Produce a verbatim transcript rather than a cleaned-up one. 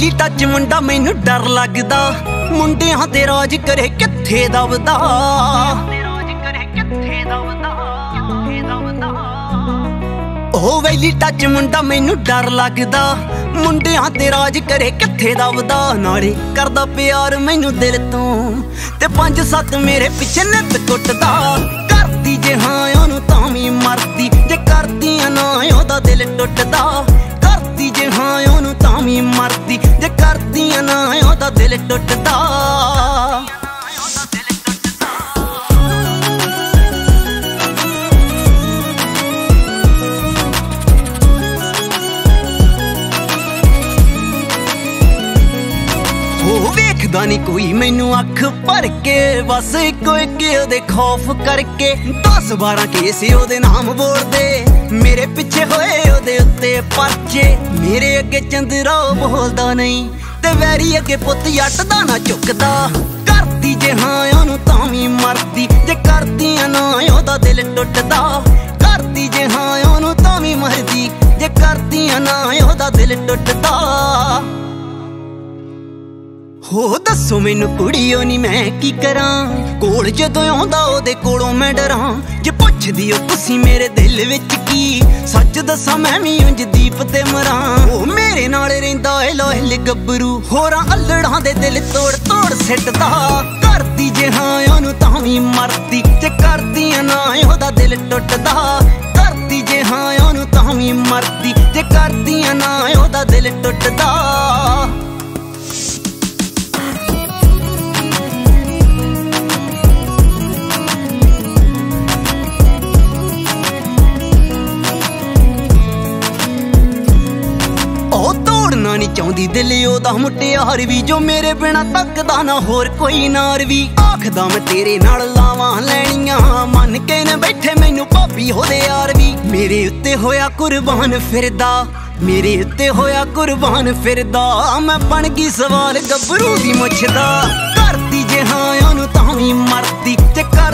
ਵੈਲੀ touch ਮੁੰਡਾ ਮੈਨੂੰ ਡਰ ਲੱਗਦਾ, ਮੁੰਡਿਆਂ ਤੇ ਰਾਜ ਕਰੇ ਕਿੱਥੇ ਦਬਦਾ। ਉਹ ਵੈਲੀ ਟੱਚ ਮੁੰਡਾ ਮੈਨੂੰ ਡਰ ਲੱਗਦਾ, ਮੁੰਡਿਆਂ ਤੇ ਰਾਜ ਕਰੇ ਕਿੱਥੇ ਦਬਦਾ। ਨਾਲੇ ਕਰਦਾ ਪਿਆਰ ਮੈਨੂੰ ਦਿਲ ਤੋਂ, ਤੇ ਪੰਜ ਸੱਤ ਮੇਰੇ ਪਿੱਛੇ ਨਿੱਤ ਕੁੱਟਦਾ। ਕਰਦੀ ਜੇ ਹਾਂ ਉਹਨੂੰ ਤਾਂ ਵੀ ਮਰਦੀ, ਜੇ ਕਰਦੀਆਂ ਨਾ ਉਹਦਾ ਦਿਲ ਟੁੱਟਦਾ। ਕਰਦੀ ਜੇ ਹਾਂ ਉਹਨੂੰ ਤਾਂ ਵੀ ਮਰਦੀ, ਜੇ ਕਰਦੀਆਂ ਨਾ ਉਹਦਾ ਦਿਲ ਟੁੱਟਦਾ। ਵੇਖਦਾ ਨੀ ਕੋਈ ਮੈਨੂੰ ਅੱਖ ਭਰ ਕੇ, ਬਸ ਇੱਕੋ ਇੱਕ ਉਹਦੇ ਖੌਫ ਕਰਕੇ। ਦਸ ਬਾਰਾਂ ਕੇਸ ਉਹਦੇ ਨਾਮ ਬੋਲਦੇ, ਮੇਰੇ ਪਿੱਛੇ ਹੋਏ ਉਹਦੇ ਉੱਤੇ ਪਰਚੇ। ਮੇਰੇ ਅੱਗੇ ਚੰਦਰਾ ਬੋਲਦਾ ਨਹੀਂ, ਤੇ ਵੈਰੀ ਅੱਗੇ ਪੁੱਤ ਜੱਟ ਦਾ ਨਾ ਚੁੱਕਦਾ। ਕਰਦੀ ਜੇ ਹਾਂ ਉਹਨੂੰ ਤਾਂ ਵੀ ਮਰਦੀ, ਜੇ ਕਰਦੀਆਂ ਨਾ ਉਹਦਾ ਦਿਲ ਟੁੱਟਦਾ। ਕਰਦੀ ਜੇ ਹਾਂ ਉਹਨੂੰ ਤਾਂ ਵੀ ਮਰਦੀ, ਜੇ ਕਰਦੀਆਂ ਨਾ ਉਹਦਾ ਦਿਲ ਟੁੱਟਦਾ। ਹੋ ਦੱਸੋ ਮੈਨੂੰ ਕੁੜੀਓ ਨੀ ਮੈਂ ਕੀ ਕਰਾਂ, ਕੋਲ ਜਦੋਂ ਆਉਂਦਾ ਉਹਦੇ ਕੋਲੋਂ ਮੈਂ ਡਰਾਂ। ਜੇ ਪੁੱਛਦੀ ਓ ਤੁਸੀਂ ਮੇਰੇ ਦਿਲ ਵਿੱਚ ਕੀ, ਸੱਚ ਦੱਸਾਂ ਮੈਂ ਵੀ ਉਂਝ ਦੀਪ ਤੇ ਮਰਾਂ। ਉਹ ਮੇਰੇ ਨਾਲ ਰਹਿੰਦਾ ਏ ਲੋਹਲ ਗੱਭਰੂ, ਹੋਰਾਂ ਅਲੜਾਂ ਦੇ ਦਿਲ ਤੋੜ ਤੋੜ ਸਿੱਟਦਾ। ਕਰਦੀ ਜੇ ਹਾਂ ਉਹਨੂੰ ਤਾਂ ਵੀ ਮਰਦੀ, ਜੇ ਕਰਦੀਆਂ ਨਾ ਉਹਦਾ ਦਿਲ ਟੁੱਟਦਾ। ਕਰਦੀ ਜੇ ਹਾਂ ਉਹਨੂੰ ਤਾਂ ਵੀ ਮਰਦੀ, ਜੇ ਕਰਦੀਆਂ ਨਾ ਉਹਦਾ ਦਿਲ ਟੁੱਟਦਾ। ਤੋੜਨਾ ਨੀ ਚਾਹੁੰਦੀ ਦਿਲ ਉਹਦਾ ਮੁਟਿਆਰ ਵੀ, ਜੋ ਮੇਰੇ ਬਿਨਾ ਤੱਕਦਾ ਨਾ ਹੋਰ ਕੋਈ ਨਾਰ ਵੀ। ਆਖਦਾ ਮੈਂ ਤੇਰੇ ਨਾਲ ਲਾਵਾਂ ਲੈਣੀਆਂ, ਮੰਨ ਕੇ ਨਾ ਬੈਠੇ ਮੈਨੂੰ ਭਾਬੀ ਉਹਦੇ ਯਾਰ ਵੀ। ਮੇਰੇ ਉੱਤੇ ਹੋਇਆ ਕੁਰਬਾਨ ਫਿਰਦਾ, ਮੇਰੇ ਉੱਤੇ ਹੋਇਆ ਕੁਰਬਾਨ ਫਿਰਦਾ। ਮੈਂ ਬਣ ਗਈ ਸਵਾਲ ਗੱਭਰੂ ਦੀ ਮੁੱਛ ਦਾ। ਕਰਦੀ ਜੇ ਹਾਂ ਉਹਨੂੰ ਤਾਂ ਵੀ ਮਰਦੀ, ਜੇ ਕਰ